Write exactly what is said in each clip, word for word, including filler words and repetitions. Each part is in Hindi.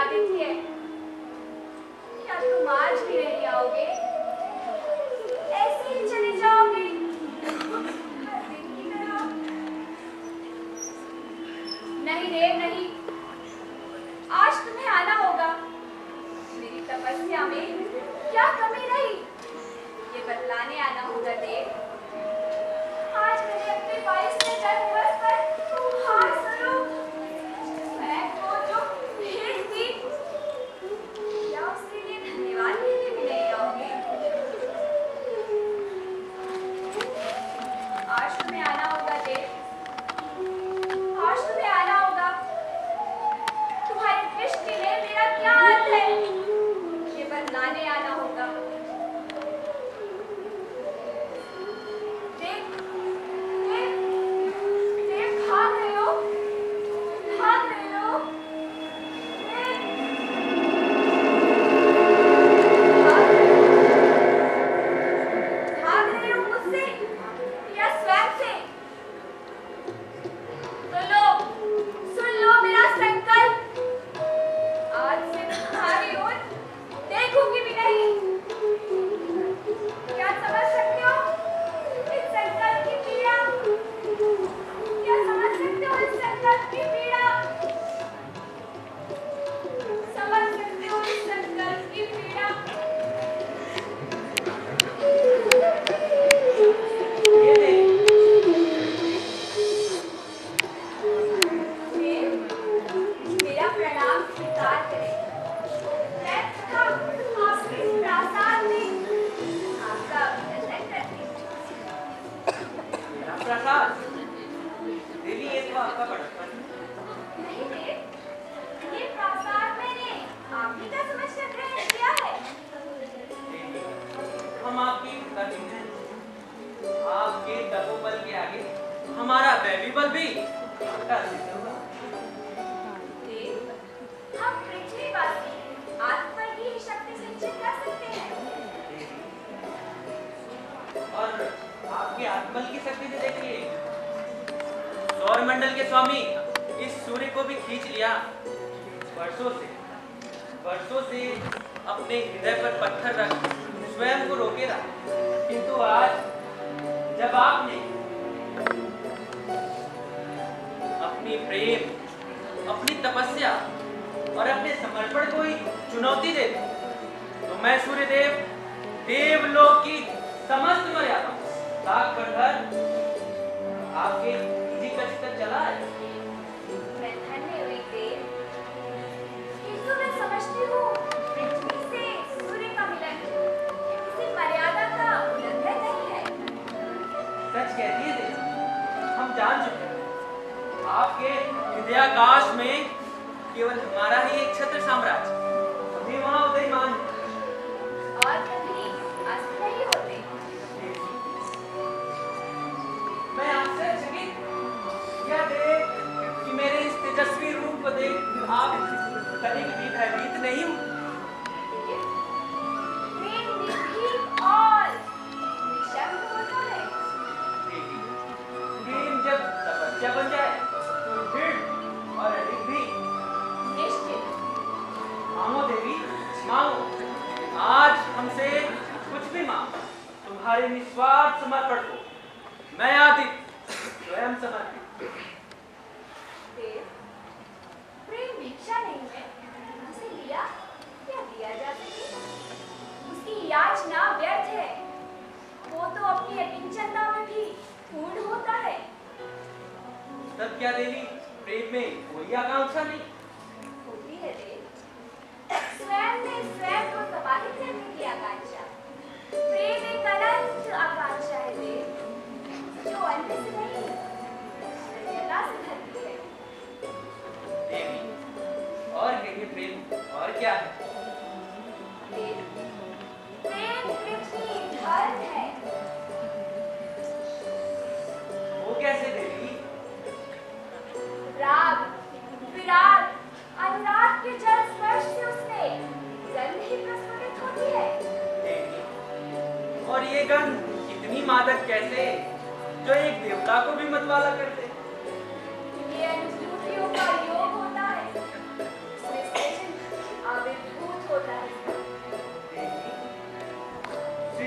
आदित्य, क्या तुम आज भी नहीं आओगे? ऐसे ही चले जाओगे हर दिन की तरह? नहीं देव नहीं, आज तुम्हें आना होगा। मेरी तपस्या में क्या कमी रही, ये बतलाने आना होगा देव। आज मैंने अपने बाईसवें जन्मदिवस पर हार स्वरूप मैं को जो भेंट दी, क्या उसके लिए धन्यवाद कहने भी नहीं आओगे? आज तुम्हें आना होगा देव, आज तुम्हें आना होगा। तुम्हारी दृष्टि में मेरा क्या अर्थ है, ये बतलाने आना होगा।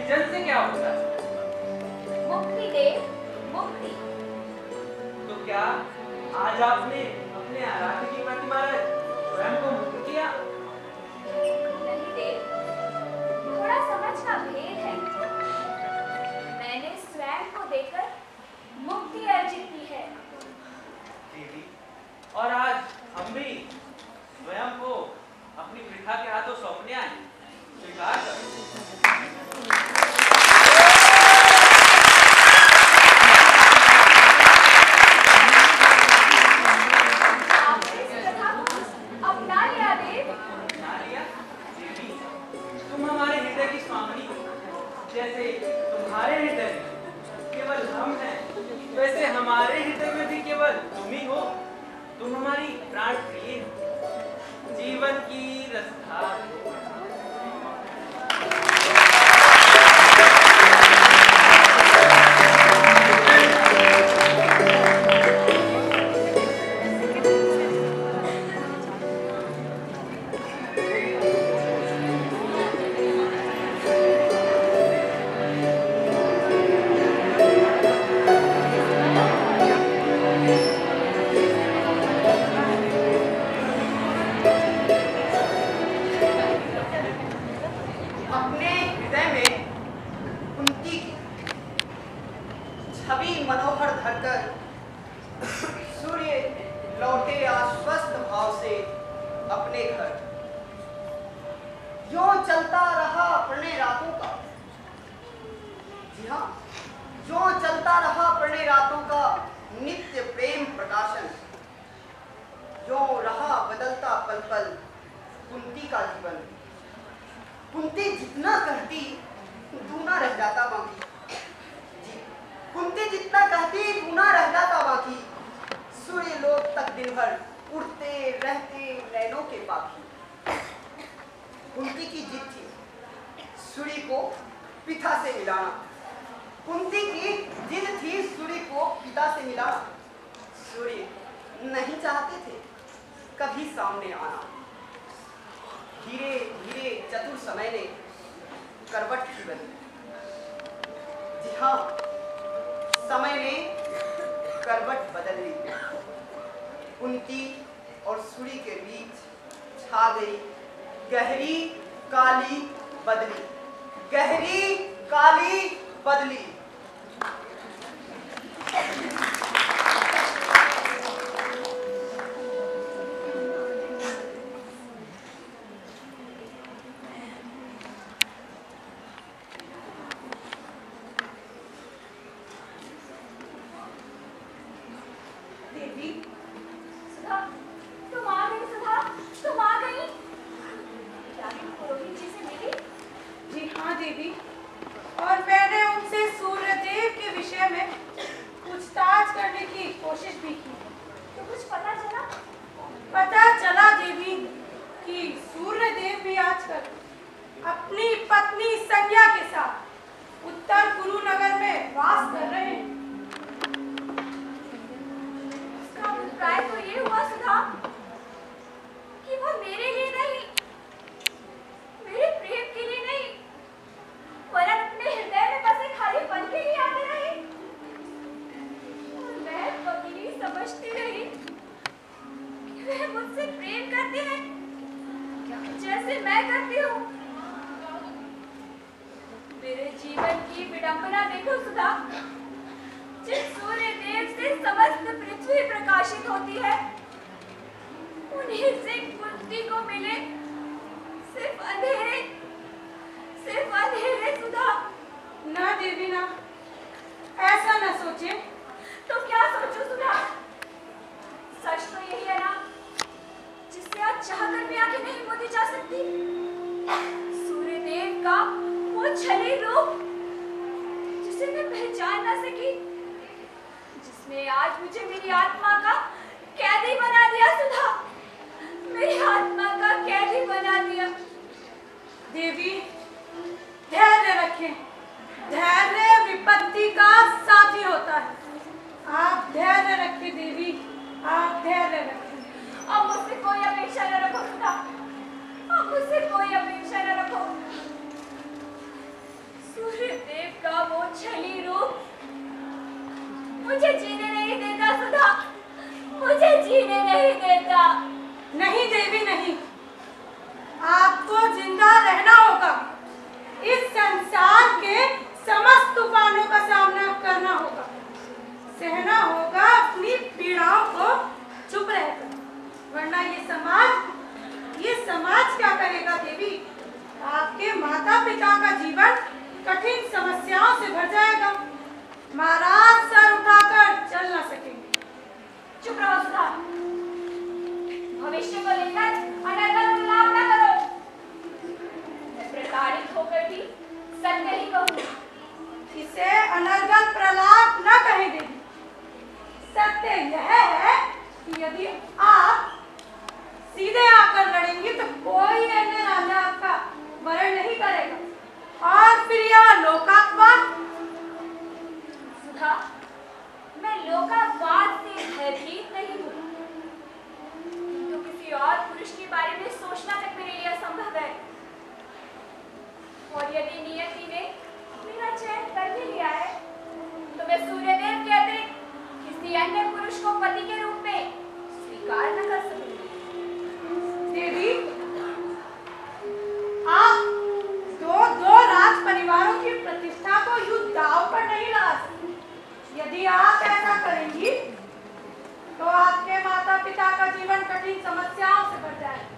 निर्जन से क्या होता है? मुक्ति देव, मुक्ति। तो क्या आज आपने अपने आराध्य की प्रतिमा रख स्वयं को मुक्त किया? नहीं देव, थोड़ा समझ का भेद है। मैंने स्वयं को देकर मुक्ति अर्जित की है। देवी, और आज हम भी स्वयं को अपनी वृथा के हाथों सौंपने आए, स्वीकार करो। आपने इस प्रथा को अपना लिया देव। अपना लिया? देवी, तुम हमारे हृदय की स्वामिनी हो। जैसे तुम्हारे हृदय में केवल हम हैं, वैसे हमारे हृदय में भी केवल तुम ही हो। तुम हमारी प्राण प्रिय हो, जीवन की रसधार हो। सूर्य सहना होगा अपनी पीड़ाओं को चुप रहकर, वरना ये समाज ये समाज क्या करेगा देवी? आपके माता पिता का जीवन कठिन समस्याओं से भर जाएगा। महाराज सर उठाकर चल ना सकेंगे। चुप रहो सुधा। भविष्य को लेकर अनर्गल प्रलाप न करो। मैं प्रताड़ित होकर भी सत्य ही कहूँ। इसे अनर्गल प्रलाप न कहे देवी। सत्य यह है कि यदि आप सीधे आकर लड़ेंगी तो कोई अन्य राजा आपका वरण नहीं करेगा, और फिर यह लोकापवाद। सुधा, मैं लोकापवाद से भयभीत नहीं हूँ, तो किसी और पुरुष के बारे में सोचना तक मेरे लिए असंभव है। और यदि नियति ने मेरा चयन कर भी लिया है, तो मैं सूर्यदेव के अतिरिक्त किसी अन्य पुरुष को पति के रूप में स्वीकार न कर सकूंगी। देवी, आप दो दो राज परिवारों की प्रतिष्ठा को यूं दांव पर नहीं लगा सकते। यदि आप ऐसा करेंगी तो आपके माता पिता का जीवन कठिन समस्याओं से भर जाएगा।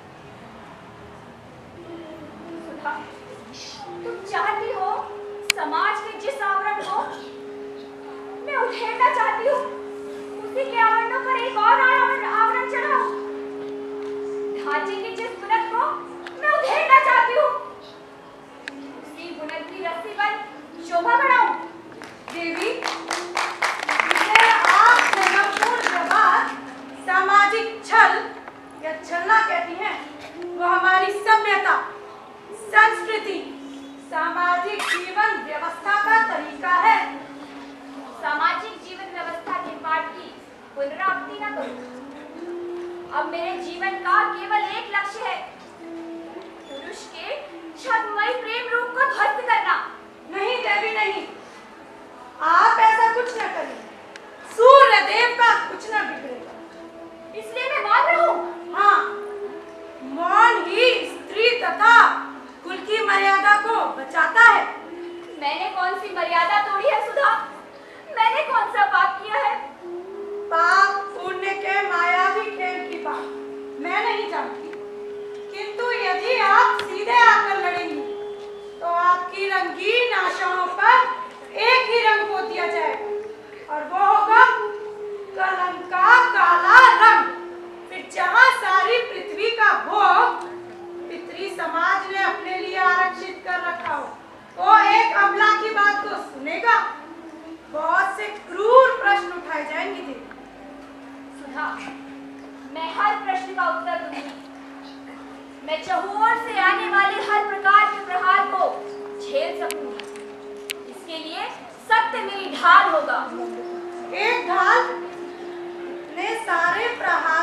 सुधा, तुम चाहती हो समाज के जिस आवरण को मैं उधेड़ना चाहती हूँ, उसी के आवरणों पर एक और आवरण आवरण चढ़ाऊं। ढांचे के जिस बुनट को मैं उधेड़ना चाहती हूँ, उसी बुनट की रस्सी पर शोभा बढ़ाऊं। देवी, जिसे आप जन्मपूर्ण व्यवहार, सामाजिक छल या छलना कहती हैं, वो हमारी सभ्यता, संस्कृति, सामाजिक जीवन व्यवस्था का तरीका है। सामाजिक जीवन व्यवस्था के पाठ की पुनरावृत्ति न करो। अब मेरे जीवन का केवल एक लक्ष्य है, पुरुष के छद्मयी प्रेम रूप को ध्वस्त करना। नहीं देवी, नहीं, आप ऐसा कुछ न करिए। सूर्य देव का कुछ न बिगड़ेगा। इसलिए मैं मौन रहूं। हाँ, मौन ही स्त्री तथा कुल की मर्यादा को बचाता है। मैंने कौन सी मर्यादा तोड़ी है सुधा? मैंने कौन सा पाप किया है? पाप पुण्य के मायावी खेल की बात मैं नहीं जानती, किंतु यदि आप सीधे आकर लड़ेंगी तो आपकी रंगीन आशाओं पर एक ही रंग को दिया जाएगा, और वो होगा कलंक का काला रंग। फिर जहां सारी पृथ्वी का भोग पितृ समाज ने अपने लिए आरक्षित कर रखा हो, वो एक अबला की बात को सुनेगा। बहुत से क्रूर प्रश्न उठाए जाएंगे देवी। सुधा, मैं हर प्रश्न का उत्तर दूंगी। मैं चहुओर से आने वाले हर प्रकार के प्रहार को झेल सकूंगी। इसके लिए सत्य मेरी ढाल होगा। एक ढाल ने सारे प्रहार